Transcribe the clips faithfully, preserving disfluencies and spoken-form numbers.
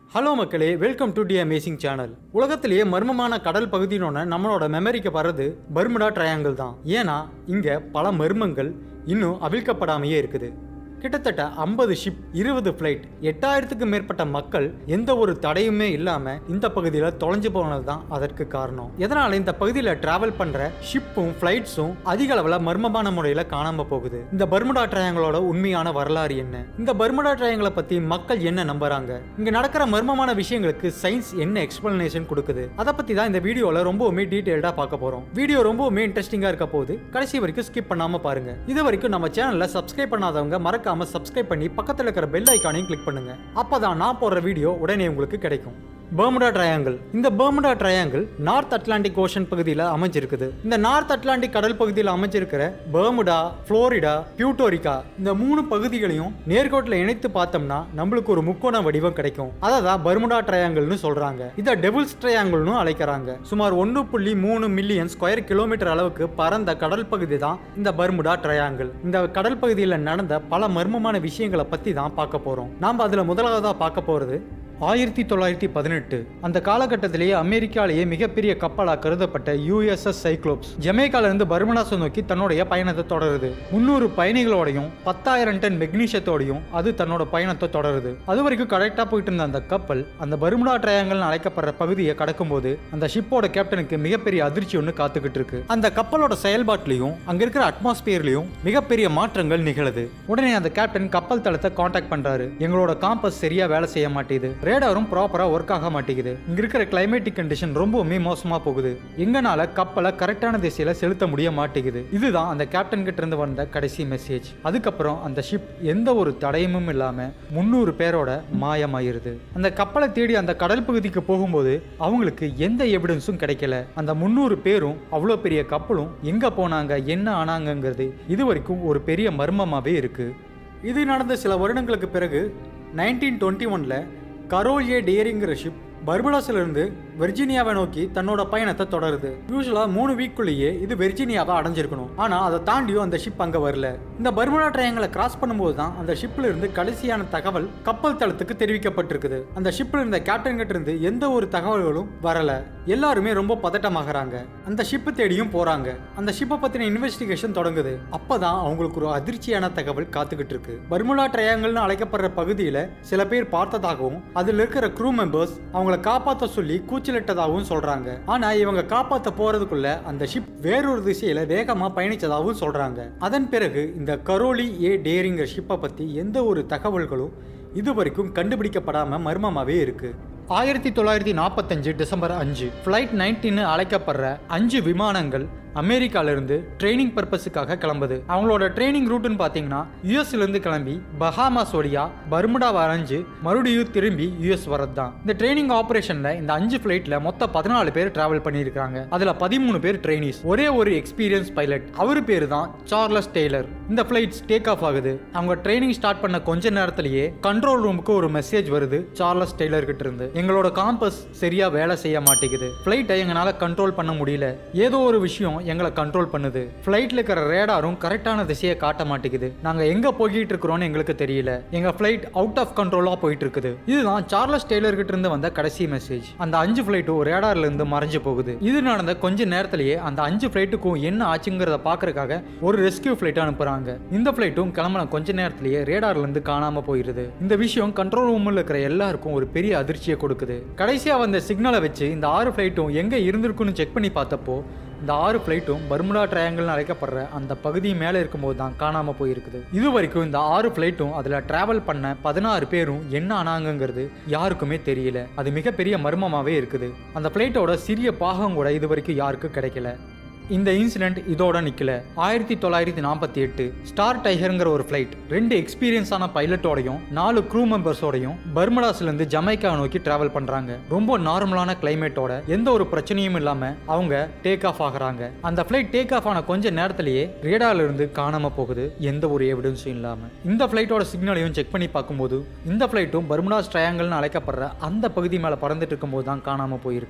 Hello மக்களே, welcome to the amazing channel. உலகத்திலேயே மர்மமான கடல் பகுதினோட நம்மளோட மெமரிக்கு வர்றது பர்முடா ட்ரையாங்கிள் தான். ஏன்னா இங்க பல மர்மங்கள் இன்னும் அவிழ்க்கப்படாமையே இருக்குது. கிட்டத்தட்ட ஐம்பது ஷிப், இருபது ஃப்ளைட், எட்டாயிரத்துக்கு மேற்பட்ட மக்கள் எந்த ஒரு தடையுமே இல்லாம இந்த பகுதியில் தொலைஞ்சு போனது தான் அதற்கு காரணம். எதனால இந்த பகுதியில் டிராவல் பண்ற ஷிப்பும் ஃப்ளைட்ஸும் அதிக அளவில் மர்மமான முறையில் காணாம போகுது. இந்த பர்முடா ட்ரையாங்கிளோட உண்மையான வரலாறு என்ன? இந்த பர்முடா ட்ரையாங்கிளை பத்தி மக்கள் என்ன நம்புறாங்க? இங்க நடக்கிற மர்மமான விஷயங்களுக்கு சயின்ஸ் என்ன எக்ஸ்பிளனேஷன் கொடுக்குது? அதை பத்தி தான் இந்த வீடியோல ரொம்பவுமே டீடைல்டா பார்க்க போறோம். வீடியோ ரொம்பவுமே இன்ட்ரெஸ்டிங்கா இருக்க போது கடைசி வரைக்கும் ஸ்கிப் பண்ணாம பாருங்க. இது வரைக்கும் நம்ம சேனல்ல சப்ஸ்கிரைப் பண்ணாதவங்க மறக்க சப்ஸ்கிரைப் பண்ணி பக்கத்துல இருக்கிற பெல் ஐகானையும் கிளிக் பண்ணுங்க. அப்பதான் நான் போடுற வீடியோ உடனே உங்களுக்கு கிடைக்கும். Bermuda triangle. இந்த Bermuda triangle North Atlantic Ocean பகுதியில் அமைஞ்சிருக்குது. இந்த நார்த் அட்லாண்டிக் கடல் பகுதியில் அமைஞ்சிருக்கிற பர்முடா, புளோரிடா, பியூட்டோரிக்கா இந்த மூணு பகுதிகளையும் நேர்கோட்டில் இணைத்து பார்த்தோம்னா நம்மளுக்கு ஒரு முக்கோண வடிவம் கிடைக்கும். அதை தான் பர்முடா ட்ரையாங்கிள்னு சொல்றாங்க. இதை டெவில்ஸ் ட்ரையாங்கிள்னு அழைக்கிறாங்க. சுமார் ஒன்று புள்ளி மூணு மில்லியன் ஸ்கொயர் கிலோமீட்டர் அளவுக்கு பரந்த கடல் பகுதி தான் இந்த பர்முடா ட்ரையாங்கிள். இந்த கடல் பகுதியில் நடந்த பல மர்மமான விஷயங்களை பத்தி தான் பார்க்க போறோம். நாம அதுல முதலாவதா பார்க்க போறது ஆயிரத்தி தொள்ளாயிரத்தி பதினெட்டு. அந்த காலகட்டத்திலேயே அமெரிக்காலேயே மிகப்பெரிய கப்பலாக கருதப்பட்ட யூஎஸ்எஸ் சைக்ளோப்ஸ் ஜமேக்கால இருந்து பர்முடாஸை நோக்கி தன்னுடைய பயணத்தை தொடருது. முன்னூறு பயணிகளோடையும் பத்தாயிரம் டன் மெக்னீஷியத்தோடையும் அது தன்னோட பயணத்தை தொடருது. அது வரைக்கும் கரெக்டா போயிட்டு இருந்த அந்த கப்பல் அந்த பர்முடா ட்ரையாங்கிள் அழைக்கப்படுற பகுதியை கடக்கும் போது அந்த ஷிப்போட கேப்டனுக்கு மிகப்பெரிய அதிர்ச்சி ஒன்று காத்துக்கிட்டு இருக்கு. அந்த கப்பலோட செயல்பாட்டிலையும் அங்க இருக்கிற அட்மாஸ்பியர்லயும் மிகப்பெரிய மாற்றங்கள் நிகழுது. உடனே அந்த கேப்டன் கப்பல் தளத்தை கான்டாக்ட் பண்றாரு. எங்களோட காம்பஸ் சரியா வேலை செய்ய மாட்டேது, ரேடாரும் ப்ராப்பரா ஒர்க் ஆக மாட்டேங்குது, இங்க இருக்கிற கிளைமேட்டிக் கண்டிஷன் ரொம்பவுமே மோசமா போகுது, எங்கனால கப்பலை கரெக்டான திசையில செலுத்த முடிய மாட்டேங்குது. இதுதான் அந்த கேப்டன் கிட்ட இருந்து வந்த கடைசி மெசேஜ். அதுக்கப்புறம் அந்த ஷிப் எந்த ஒரு தடயமும் இல்லாம முன்னூறு பேரோட மாயமாயிருது. அந்த கப்பலை தேடி அந்த கடல் பகுதிக்கு போகும்போது அவங்களுக்கு எந்த எவிடன்ஸும் கிடைக்கல. அந்த முன்னூறு பேரும் அவ்வளோ பெரிய கப்பலும் எங்க போனாங்க, என்ன ஆனாங்கிறது இது வரைக்கும் ஒரு பெரிய மர்மமாவே இருக்கு. இது நடந்த சில வருடங்களுக்கு பிறகு நைன்டீன் டுவெண்ட்டி ஒன்ல கரோல் ஏ டேரிங்கிற ஷிப் பர்முடாஸ்ல இருந்து வெர்ஜீனியாவை நோக்கி தன்னோட பயணத்தை தொடருது. யூசுவலா மூணு வீக்குள்ளேயே இது வெர்ஜீனியாவை அடைஞ்சிருக்கணும். ஆனா அதை தாண்டியும் அந்த ஷிப் அங்க வரல. இந்த பர்முடா ட்ரையாங்கிளை கிராஸ் பண்ணும்போது தான் அந்த ஷிப்ல இருந்து கடைசியான தகவல் கப்பல் தளத்துக்கு தெரிவிக்கப்பட்டிருக்குது. அந்த ஷிப்ல இருந்த கேப்டன் கிட்ட இருந்து எந்த ஒரு தகவல்களும் வரல. எல்லாருமே ரொம்ப பதட்டமாகறாங்க. அந்த ஷிப்பை தேடியும் போறாங்க. அந்த ஷிப்பை பத்தின இன்வெஸ்டிகேஷன் தொடங்குது. அப்பதான் அவங்களுக்கு ஒரு அதிர்ச்சியான தகவல் காத்துக்கிட்டு இருக்கு. பர்முடா ட்ரையாங்கிள்னு அழைக்கப்படுற பகுதியில சில பேர் பார்த்ததாகவும் அதுல இருக்கிற க்ரூ மெம்பர்ஸ் அவங்களை காப்பாற்ற சொல்லி கூச்சலிட்டதாகவும் சொல்றாங்க. ஆனா இவங்க காப்பாற்ற போறதுக்குள்ள அந்த ஷிப் வேறொரு திசையில வேகமா பயணிச்சதாகவும் சொல்றாங்க. அதன் பிறகு இந்த கரோலி ஏ டேரிங்கிற ஷிப்பை பத்தி எந்த ஒரு தகவல்களும் இது வரைக்கும் கண்டுபிடிக்கப்படாம மர்மமாவே இருக்கு. ஆயிரத்தி தொள்ளாயிரத்தி நாற்பத்தஞ்சு டிசம்பர் அஞ்சு ஃபிளைட் நைன்டீன் அழைக்கப்படுற அஞ்சு விமானங்கள் அமெரிக்கால இருந்து ட்ரைனிங் பர்பஸுக்காக கிளம்புது. அவங்களோட ட்ரைனிங் ரூட்னு பாத்தீங்கன்னா யூஎஸ்ல இருந்து கிளம்பி பஹாமாஸ் வழியா பர்முடாவை அடைஞ்சு மறுபடியும் திரும்பி யூஎஸ் வரது தான். இந்த ட்ரைனிங் ஆபரேஷன்ல இந்த அஞ்சு ஃபிளைட்ல மொத்தம் பதினாலு பேர் டிராவல் பண்ணியிருக்காங்க. அதுல பதிமூணு பேர் ட்ரைனிஸ், ஒரே ஒரு எக்ஸ்பீரியன்ஸ் பைலட், அவரு பேரு தான் சார்லஸ் டெய்லர். இந்த ஃபிளைட்ஸ் டேக் ஆஃப் ஆகுது. அவங்க ட்ரைனிங் ஸ்டார்ட் பண்ண கொஞ்ச நேரத்திலேயே கண்ட்ரோல் ரூமுக்கு ஒரு மெசேஜ் வருது சார்லஸ் டெய்லர் கிட்ட இருந்து. எங்களோட காம்பஸ் சரியா வேலை செய்ய மாட்டேங்குது, ஃபிளைட்டை எங்களால கண்ட்ரோல் பண்ண முடியல, ஏதோ ஒரு விஷயம் எங்களை கண்ட்ரோல் பண்ணுது, ஃபிளைட்ல இருக்கிற ரேடாரும் கரெக்டான திசையை காட்ட மாட்டேங்குது, நாங்க எங்க போயிட்டு இருக்கிறோம்னு எங்களுக்கு தெரியல, எங்க ஃபிளைட் அவுட் ஆஃப் கண்ட்ரோலா போயிட்டு இருக்குது. இதுதான் சார்லஸ் டெய்லர் கிட்ட இருந்து வந்த கடைசி மெசேஜ். அந்த அஞ்சு ஃபிளைட்டும் ரேடார்ல இருந்து மறைஞ்சு போகுது. இது நடந்த கொஞ்ச நேரத்திலேயே அந்த அஞ்சு ஃபிளைட்டுக்கும் என்ன ஆச்சுங்கிறத பாக்குறதுக்காக ஒரு ரெஸ்கியூ ஃபிளைட் அனுப்புறாங்க. இந்த ஃபிளைட்டும் கிளம்பின கொஞ்ச நேரத்திலேயே ரேடார்ல இருந்து காணாம போயிருது. இந்த விஷயம் கண்ட்ரோல் ரூம்ல இருக்கிற எல்லாருக்கும் ஒரு பெரிய அதிர்ச்சியை கொடுக்குது. கடைசியா வந்த சிக்னலை வச்சு இந்த ஆறு ஃபிளைட்டும் எங்க இருந்திருக்குன்னு செக் பண்ணி பார்த்தப்போ இந்த ஆறு ஃபிளைட்டும் பர்முடா ட்ரையாங்கிள்னு அழைக்கப்படுற அந்த பகுதி மேலே இருக்கும்போது தான் காணாம போயிருக்குது. இது வரைக்கும் இந்த ஆறு ஃபிளைட்டும் அதில் டிராவல் பண்ண பதினாறு பேரும் என்ன ஆனாங்கிறது யாருக்குமே தெரியல. அது மிகப்பெரிய மர்மமாகவே இருக்குது. அந்த ஃபிளைட்டோட சிறிய பாகம் கூட இது வரைக்கும் யாருக்கும் கிடைக்கல. இந்த இன்சிடென்ட் இதோட நிக்கல. ஆயிரத்தி தொள்ளாயிரத்தி நாற்பத்தி எட்டு ஸ்டார் டைகர்ங்கிற ஒரு ஃபிளைட் ரெண்டு எக்ஸ்பீரியன்ஸான பைலட்டோடையும் நாலு க்ரூ மெம்பர்ஸோடையும் பர்முடாஸ்ல இருந்து ஜமைக்கா நோக்கி டிராவல் பண்றாங்க. ரொம்ப நார்மலான கிளைமேட்டோட எந்த ஒரு பிரச்சனையும் இல்லாம அவங்க டேக் ஆஃப் ஆகுறாங்க. அந்த ஃபிளைட் டேக் ஆஃப் ஆன கொஞ்ச நேரத்திலேயே ரேடார்ல இருந்து காணாம போகுது, எந்த ஒரு எவிடன்ஸும் இல்லாம. இந்த ஃபிளைட்டோட சிக்னலையும் செக் பண்ணி பார்க்கும்போது இந்த ஃபிளைட்டும் பர்முடாஸ் ட்ரையாங்கிள்னு அழைக்கப்படுற அந்த பகுதி மேல பறந்துட்டு இருக்கும்போது தான் காணாம போயிருக்குது.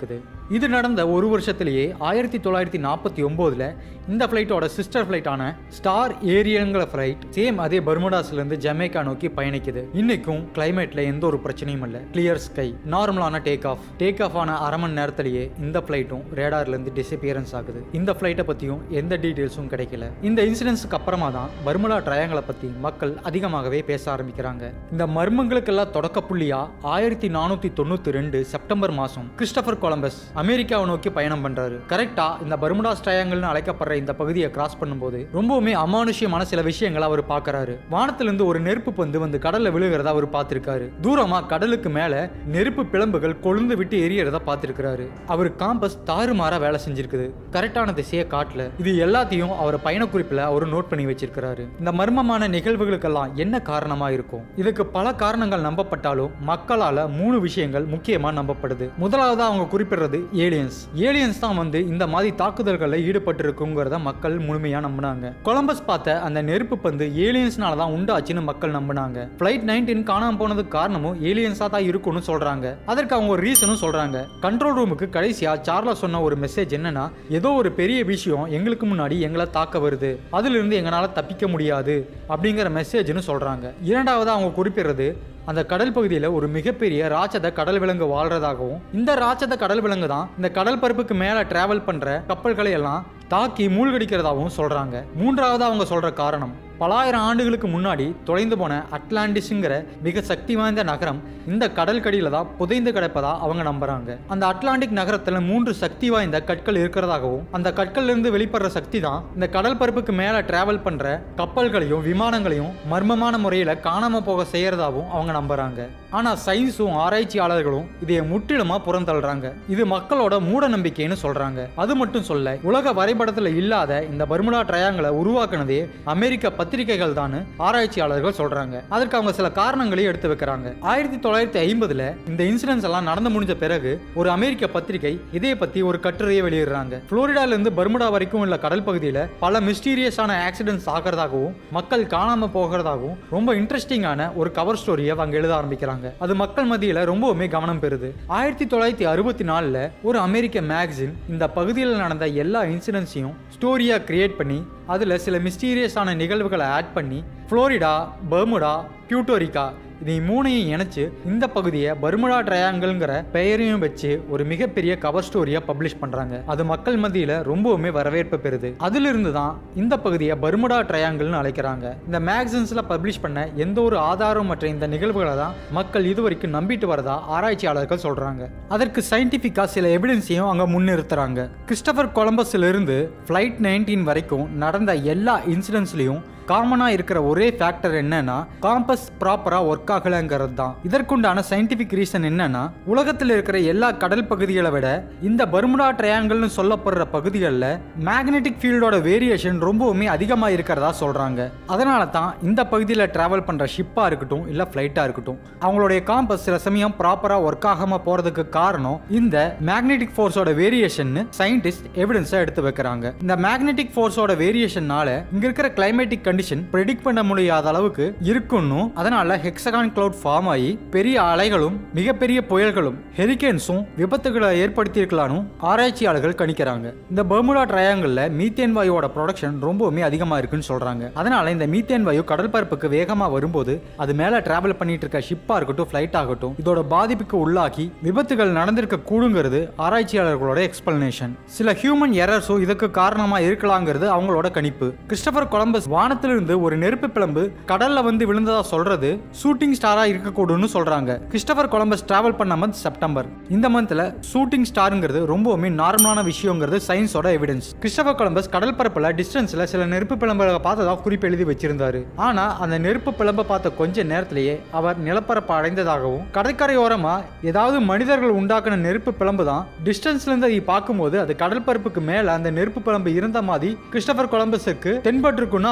இது நடந்த ஒரு வருஷத்திலேயே ஆயிரத்தி தொள்ளாயிரத்தி நாற்பத்தி ஒன்பதுல இந்த ஃப்ளைட்டோட சிஸ்டர் ஃப்ளைட்டான ஸ்டார் ஏரியங்கிற ஃப்ளைட் சேம் அதே பர்முடாஸ்ல இருந்து ஜமைக்கா நோக்கி பயணிக்குது. இன்னைக்கும் கிளைமேட்ல எந்த ஒரு பிரச்சனையும் இல்ல, கிளியர் ஸ்கை, நார்மலான டேக் ஆஃப். டேக் ஆஃப் ஆன அரை மணி நேரத்திலேயே இந்த ஃப்ளைட்டும் ரேடார்ல இருந்து டிஸப்பியரன்ஸ் ஆகுது. இந்த ஃப்ளைட்டை பத்தியும் எந்த டீடைல்ஸும் கிடைக்கல. இந்த இன்சிடென்ட்ஸ்க்கு அப்புறமா தான் பர்முடா ட்ரையாங்கிளை பத்தி மக்கள் அதிகமாகவே பேச ஆரம்பிக்கிறாங்க. இந்த மர்மங்களுக்கெல்லாம் தொடக்க புள்ளியா ஆயிரத்தி நானூத்தி தொண்ணூத்தி ரெண்டு செப்டம்பர் மாசம் கிறிஸ்டபர் கொலம்பஸ் அமெரிக்காவை நோக்கி பயணம் பண்றாரு. கரெக்டா இந்த பர்முடாஸ் ட்ரையாங்கிள்னு அழைக்கப்படுற இந்த பகுதியை கிராஸ் பண்ணும்போது ரொம்பவுமே அமானுஷ்யமான சில விஷயங்களை அவர் பார்க்கறாரு. வானத்திலிருந்து ஒரு நெருப்பு பந்து வந்து கடல்ல விழுகிறத அவர் பார்த்திருக்காரு. தூரமா கடலுக்கு மேல நெருப்பு பிளம்புகள் கொழுந்து விட்டு எரியறத பார்த்திருக்காரு. அவர் காம்பஸ் தாறுமாறா வேலை செஞ்சிருக்குது, கரெக்டான திசையை காட்டல. இது எல்லாத்தையும் அவர் பயணக்குறிப்புல அவர் நோட் பண்ணி வச்சிருக்காரு. இந்த மர்மமான நிகழ்வுகளுக்கெல்லாம் என்ன காரணமா இருக்கும்? இதுக்கு பல காரணங்கள் நம்பப்பட்டாலும் மக்களால மூணு விஷயங்கள் முக்கியமா நம்பப்படுது. முதலாவது அவங்க குறிப்பிடுறது ஏலியன்ஸ். ஏலியன்ஸ் தான் வந்து இந்த மாதிரி தாக்குதல்களில் ஈடுபட்டு இருக்குங்கிறத மக்கள் முழுமையா நம்பினாங்க. கொலம்பஸ் பார்த்த அந்த நெருப்பு பந்து ஏலியன்ஸ்னால தான் உண்டாச்சுன்னு மக்கள் நம்பினாங்க. பிளைட் நைன்டீன் காணாம போனதுக்கு காரணமும் ஏலியன்ஸா தான் இருக்கும்னு சொல்றாங்க. அதற்கு அவங்க ஒரு ரீசனும் சொல்றாங்க. கண்ட்ரோல் ரூமுக்கு கடைசியா சார்லஸ் சொன்ன ஒரு மெசேஜ் என்னன்னா, ஏதோ ஒரு பெரிய விஷயம் எங்களுக்கு முன்னாடி எங்களை தாக்க வருது, அதுல இருந்து எங்களால தப்பிக்க முடியாது அப்படிங்கிற மெசேஜ்னு சொல்றாங்க. இரண்டாவது அவங்க குறிப்பிடுறது அந்த கடல் பகுதியில் ஒரு மிகப்பெரிய ராட்சத கடல் விலங்கு வாழ்றதாகவும், இந்த ராட்சத கடல் விலங்கு தான் இந்த கடல் பரப்புக்கு மேல டிராவல் பண்ற கப்பல்களை எல்லாம் தாக்கி மூழ்கடிக்கிறதாகவும் சொல்றாங்க. மூன்றாவது அவங்க சொல்ற காரணம், பலாயிரம் ஆண்டுகளுக்கு முன்னாடி தொலைந்து போன அட்லாண்டிஸ்ங்கிற மிக சக்தி வாய்ந்த நகரம் இந்த கடல் கடியில தான் புதைந்து கிடப்பதா அவங்க நம்புறாங்க. அந்த அட்லாண்டிக் நகரத்துல மூன்று சக்தி வாய்ந்த கற்கள் இருக்கிறதாகவும், அந்த கற்கள்ல இருந்து வெளிப்படுற சக்தி தான் இந்த கடல் பரப்புக்கு மேல டிராவல் பண்ற கப்பல்களையும் விமானங்களையும் மர்மமான முறையில காணாம போக செய்யறதாகவும் அவங்க நம்புறாங்க. ஆனா சயின்ஸும் ஆராய்ச்சியாளர்களும் இதை முற்றிலுமா புறந்தள்ளுறாங்க. இது மக்களோட மூட நம்பிக்கைன்னு சொல்றாங்க. அது மட்டும் சொல்ல, உலக வரைபடத்துல இல்லாத இந்த பர்முடா ட்ரையாங்கிளை உருவாக்குனதே அமெரிக்க பத்திரிகைகள் தான் ஆராய்ச்சியாளர்கள் சொல்றாங்க. அதற்கு அவங்க சில காரணங்களையும் எடுத்து வைக்கிறாங்க. ஆயிரத்தி தொள்ளாயிரத்தி ஐம்பதுல இந்த இன்சிடென்ட்ஸ் எல்லாம் நடந்து முடிஞ்ச பிறகு ஒரு அமெரிக்க பத்திரிகை இதை பத்தி ஒரு கட்டுரையை வெளியிடுறாங்க. புளோரிடால இருந்து பர்முடா வரைக்கும் உள்ள கடல் பகுதியில பல மிஸ்டீரியஸான ஆக்சிடென்ட்ஸ் ஆகிறதாகவும் மக்கள் காணாம போகிறதாகவும் ரொம்ப இன்ட்ரெஸ்டிங்கான ஒரு கவர் ஸ்டோரியை அவங்க எழுத ஆரம்பிக்கிறாங்க. அது மக்கள் மத்தியில ரொம்பவுமே கவனம் பெறுது. ஆயிரத்தி தொள்ளாயிரத்தி அறுபத்தி நாலுல ஒரு அமெரிக்க மேகசின் இந்த பகுதியில் நடந்த எல்லா இன்சிடென்ட்ஸையும் ஸ்டோரியா கிரியேட் பண்ணி அதுல சில மிஸ்டீரியஸான நிகழ்வுகளை ஆட் பண்ணி புளோரிடா, பெர்முடா, பியூட்டோரிக்கா இதை மூணையும் இணைச்சு இந்த பகுதியை பர்முடா ட்ரையாங்கிள்ங்கிற பெயரையும் வச்சு ஒரு மிகப்பெரிய கவர் ஸ்டோரியா பப்ளிஷ் பண்றாங்க. அது மக்கள் மத்தியில ரொம்பவுமே வரவேற்பு பெறுது. அதுல இருந்து தான் இந்த பகுதியை பர்முடா ட்ரையாங்கிள்னு அழைக்கிறாங்க. இந்த மேகசின்ஸ்ல பப்ளிஷ் பண்ண எந்த ஒரு ஆதாரம் மற்ற இந்த நிகழ்வுகளை தான் மக்கள் இதுவரைக்கும் நம்பிட்டு வரதா ஆராய்ச்சியாளர்கள் சொல்றாங்க. அதற்கு சயின்டிபிக்கா சில எவிடன்ஸையும் அங்க முன்னிறுத்துறாங்க. கிறிஸ்டபர் கொலம்பஸ்ல இருந்து பிளைட் நைன்டீன் வரைக்கும் நடந்த எல்லா இன்சிடென்ட்ஸ்லயும் காமனா இருக்கிற ஒரே ஃபேக்டர் என்னன்னா, காம்பஸ் ப்ராப்பரா ஒர்க் ஆகலங்கிறது தான். இதற்குண்டான சயின்டிபிக் ரீசன் என்னன்னா, உலகத்தில் இருக்கிற எல்லா கடல் பகுதிகளை விட இந்த பர்முடா ட்ரையாங்கிள்னு சொல்லப்படுற பகுதிகளில் மேக்னெட்டிக் ஃபீல்டோட வேரியேஷன் ரொம்பவுமே அதிகமாக இருக்கிறதா சொல்றாங்க. அதனால தான் இந்த பகுதியில் டிராவல் பண்ற ஷிப்பா இருக்கட்டும் இல்ல ஃபிளைட்டா இருக்கட்டும், அவங்களுடைய காம்பஸ் சில சமயம் ப்ராப்பரா ஒர்க் ஆகாம போறதுக்கு காரணம் இந்த மேக்னெட்டிக் ஃபோர்ஸோட வேரியேஷன் சயின்டிஸ்ட் எவிடன்ஸா எடுத்து வைக்கிறாங்க. இந்த மேக்னெட்டிக் ஃபோர்ஸோட வேரியேஷன்னால இங்க இருக்கிற கிளைமேட்டிக் கண்டிஷன் predict பண்ண முடியாத அளவுக்கு இருக்குன்னு, அதனால ஹெக்ஸகான் கிளவுட் ஃபார்ம் ஆகி பெரிய அலைகளும் மிகப்பெரிய புயல்களும் ஹெரிகேன்ஸும் விபத்துகளை ஏற்படுத்தி இருக்கலாம்னு ஆராய்ச்சியாளர்கள் கணிக்கிறாங்க. இந்த பெர்முடா ட்ரையாங்கிள்ல மீத்தேன் வாயுவோட ப்ரொடக்ஷன் ரொம்பவுமே அதிகமா இருக்குன்னு சொல்றாங்க. அதனால இந்த மீத்தேன் வாயு கடல் பரப்புக்கு வேகமா வரும்போது அது மேல டிராவல் பண்ணிட்டு இருக்க ஷிப்பா இருக்கட்டும் ஃபிளைட் ஆகட்டும் இதோட பாதிப்புக்கு உள்ளாக்கி விபத்துகள் நடந்திருக்க கூடுங்கிறது ஆராய்ச்சியாளர்களோட எக்ஸ்பிளனேஷன். சில ஹியூமன் எரர்ஸும் இதுக்கு காரணமா இருக்கலாங்கிறது அவங்களோட கணிப்பு. கிறிஸ்டபர் கொலம்பஸ் வானத்தில் இருந்து ஒரு நெருப்பு பிளம்பு கடல்ல வந்து விழுந்ததா சொல்றது ஷூட்டிங் ஸ்டாரா இருக்கக்கூடும்னு சொல்றாங்க. கிறிஸ்டபர் கொலம்பஸ் டிராவல் பண்ண மந்த் செப்டம்பர். இந்த மந்த்ல ஷூட்டிங் ஸ்டார்ங்கிறது ரொம்பவுமே நார்மலான விஷயங்கிறது சயின்ஸோட எவிடன்ஸ். கிறிஸ்டபர் கொலம்பஸ் கடல் பரப்புல டிஸ்டன்ஸ்ல சில நெருப்பு பிளம்புகளை பார்த்ததா குறிப்பு எழுதி வச்சிருந்தாரு. ஆனா அந்த நெருப்பு பிளம்பை பார்த்த கொஞ்ச நேரத்திலேயே அவர் நிலப்பரப்பு அடைந்ததாகவும், கடற்கரையோரமா ஏதாவது மனிதர்கள் உண்டாக்குன நெருப்பு பிளம்பு தான் டிஸ்டன்ஸ்ல இருந்து அதை பார்க்கும்போது அது கடல் பரப்புக்கு மேல அந்த நெருப்பு பிளம்பு இருந்த மாதிரி கிறிஸ்டபர் கொலம்பஸுக்கு தென்பட்டிருக்குன்னு அவங்க சொல்றாங்க.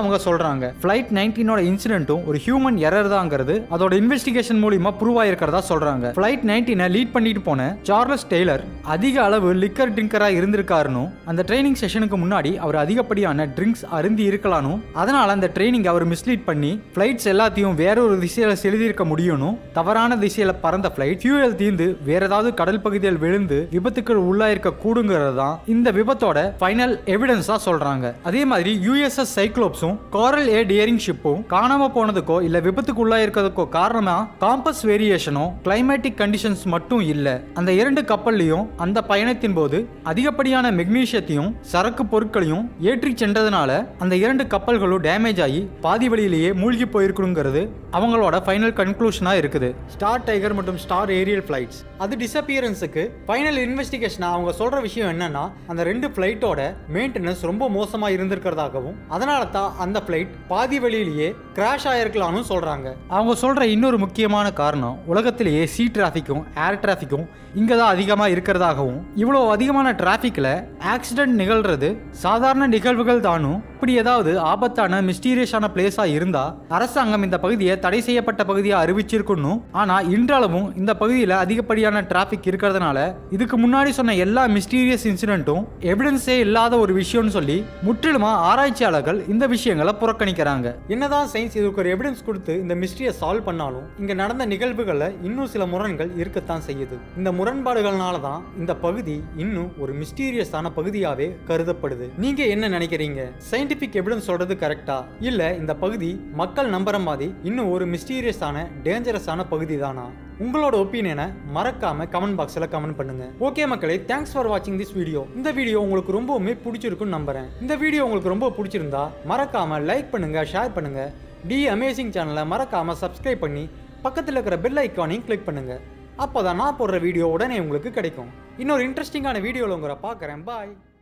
சொல்றாங்க. ஃபிளைட் நைன்டீனோட இன்சிடென்ட்டும் ஒரு ஹியூமன் எரர் தாங்கிறது அதோட இன்வெஸ்டிகேஷன் மூலமா ப்ரூவ் ஆயிருக்கிறதா சொல்றாங்க. ஃபிளைட் நைன்டீனை லீட் பண்ணிட்டு போன சார்லஸ் டெய்லர் அதிக அளவு லிக்கர் ட்ரிங்கரா இருந்திருக்காருன்னு, அந்த ட்ரைனிங் செஷனுக்கு முன்னாடி அவர் அதிகப்படியான ட்ரிங்க்ஸ் அருந்தி இருக்கலானும், அதனால அந்த ட்ரைனிங் அவர் மிஸ்லீட் பண்ணி ஃபிளைட்ஸ் எல்லாத்தையும் வேற ஒரு திசையில செலுத்தியிருக்க முடியும்னு, தவறான திசையில பறந்த ஃபிளைட் ஃபியூயல் தீர்ந்து வேற ஏதாவது கடல் பகுதியில் விழுந்து விபத்துக்கு உள்ளாயிருக்க கூடுங்கிறது தான் இந்த விபத்தோட ஃபைனல் எவிடன்ஸா சொல்றாங்க. அதே மாதிரி யூஎஸ்எஸ் சைக்ளோப்ஸும் காரல் ஏ டியரிங் ஷிப்பும் காணாம போனதுக்கோ இல்ல விபத்துக்கு உள்ளாயிருக்கிறதுக்கோ காரணமா காம்பஸ் வேரியேஷனோ கிளைமேட்டிக் கண்டிஷன்ஸ் மட்டும் இல்ல. அந்த இரண்டு கப்பல்லையும் அந்த பயணத்தின் போது அதிகப்படியான மெக்னீசியத்தையும் சரக்கு பொருட்களையும் ஏற்றி சென்றதுனால அந்த இரண்டு கப்பல்களும் டேமேஜ் ஆகி பாதி வழியிலேயே மூழ்கி போயிருக்குங்கிறது அவங்களோட ஃபைனல் கன்க்ளூஷனா இருக்குது. ஸ்டார் டைகர் மற்றும் ஸ்டார் ஏரியல் ஃபிளைட்ஸ் அது டிசப்பியரன்ஸுக்கு ஃபைனல் இன்வெஸ்டிகேஷனா அவங்க சொல்ற விஷயம் என்னன்னா, அந்த ரெண்டு ஃபிளைட்டோட மெயின்டெனன்ஸ் ரொம்ப மோசமா இருந்திருக்கிறதாகவும், அதனால தான் அந்த ஃபிளைட் பாதி வழியிலேயே கிராஷ் ஆயிருக்கலாம்னு சொல்றாங்க. அவங்க சொல்ற இன்னொரு முக்கியமான காரணம் உலகத்திலேயே சீ டிராஃபிக்கும் ஏர் டிராஃபிக்கும் இங்க தான் அதிகமா இருக்கிறதாகவும், இவ்வளவு அதிகமான டிராஃபிக்ல ஆக்சிடென்ட் நிகழ்றது சாதாரண நிகழ்வுகள் தானும், இப்படி ஏதாவது ஆபத்தான மிஸ்டீரியஸான பிளேஸா இருந்தா அரசாங்கம் இந்த பகுதியை தடை செய்யப்பட்ட பகுதியா அறிவிச்சிருக்கணும். ஆனா இன்றளவும் இந்த பகுதியில அதிகப்படியான டிராஃபிக் இருக்கிறதுனால இதுக்கு முன்னாடி சொன்ன எல்லா மிஸ்டீரியஸ் இன்சிடென்ட்டும் எவிடன்ஸே இல்லாத ஒரு விஷயம்னு சொல்லி முற்றிலுமா ஆராய்ச்சியாளர்கள் இந்த விஷயங்களை புறக்கணிக்கிறாங்க. என்னதான் சயின்ஸ் இதுக்கு ஒரு எவிடன்ஸ் கொடுத்து இந்த மிஸ்டரியை சால்வ் பண்ணாலும் இங்க நடந்த நிகழ்வுகள்ல இன்னும் சில முரண்கள் இருக்கத்தான் செய்யுது. இந்த முரண்பாடுகள்னால தான் இந்த பகுதி இன்னும் ஒரு மிஸ்டீரியஸான பகுதியாவே கருதப்படுது. நீங்க என்ன நினைக்கிறீங்க? சயின்டிபிக் எவிடன்ஸ் சொல்றது கரெக்டா, இல்ல இந்த பகுதி மக்கள் நம்புற மாதிரி இன்னும் ஒரு மிஸ்டீரியஸான டேஞ்சரஸான பகுதி தானா? உங்களோட ஒப்பீனியனை மறக்காம கமெண்ட் பாக்ஸ்ல கமெண்ட் பண்ணுங்க. ஓகே மக்களே, தேங்க்ஸ் ஃபார் வாட்சிங் திஸ் வீடியோ. இந்த வீடியோ உங்களுக்கு ரொம்பவுமே பிடிச்சிருக்குன்னு நம்புறேன். இந்த வீடியோ உங்களுக்கு ரொம்ப பிடிச்சிருந்தா மறக்காம லைக் பண்ணுங்க, ஷேர் பண்ணுங்க. டி அமேசிங் சேனலை மறக்காம சப்ஸ்கிரைப் பண்ணி பக்கத்தில் இருக்கிற பெல் ஐக்கானையும் கிளிக் பண்ணுங்க. அப்போதான் நான் போடுற வீடியோ உடனே உங்களுக்கு கிடைக்கும். இன்னொரு இன்ட்ரெஸ்டிங்கான வீடியோவில் உங்களை பார்க்குறேன். பாய்.